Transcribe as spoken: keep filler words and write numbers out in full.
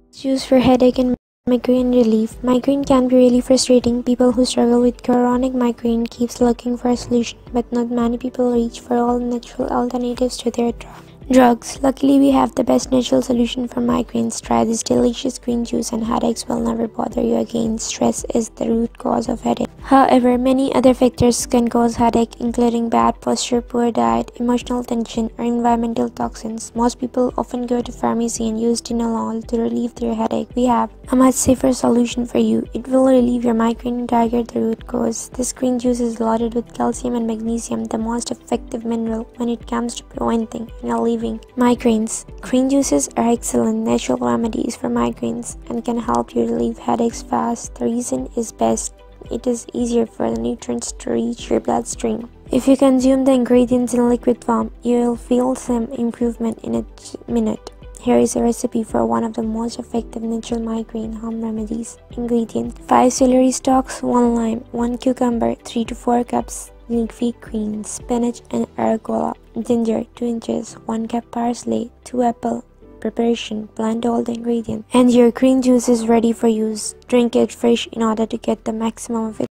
Juice for headache and migraine relief. Migraine can be really frustrating. People who struggle with chronic migraine keeps looking for a solution, but not many people reach for all natural alternatives to their drug. Drugs. Luckily, we have the best natural solution for migraines. Try this delicious green juice and headaches will never bother you again. Stress is the root cause of headache. However, many other factors can cause headache, including bad posture, poor diet, emotional tension, or environmental toxins. Most people often go to pharmacy and use Tylenol to relieve their headache. We have a much safer solution for you. It will relieve your migraine and target the root cause. This green juice is loaded with calcium and magnesium, the most effective mineral when it comes to preventing and relieving migraines. Green juices are excellent natural remedies for migraines and can help you relieve headaches fast. The reason is best. It is easier for the nutrients to reach your bloodstream. If you consume the ingredients in liquid form, you will feel some improvement in a minute. Here is a recipe for one of the most effective natural migraine home remedies. Ingredients: five celery stalks, one lime, one cucumber, three to four cups leafy greens, spinach and arugula, ginger two inches, one cup parsley, two apple. Preparation: blend all the ingredients and your green juice is ready for use. Drink it fresh in order to get the maximum of it.